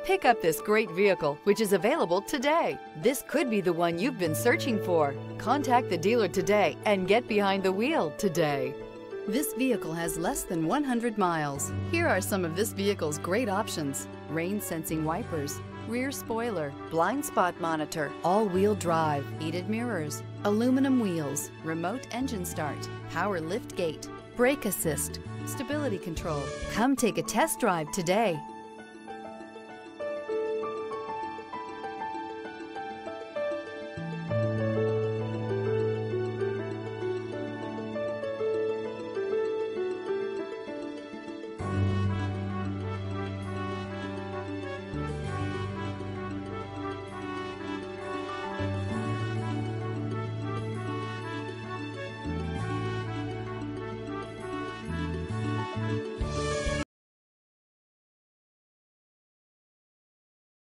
Pick up this great vehicle, which is available today. This could be the one you've been searching for. Contact the dealer today and get behind the wheel today. This vehicle has less than 100 miles. Here are some of this vehicle's great options: rain sensing wipers, rear spoiler, blind spot monitor, all-wheel drive, heated mirrors, aluminum wheels, remote engine start, power lift gate, brake assist, stability control. Come take a test drive today.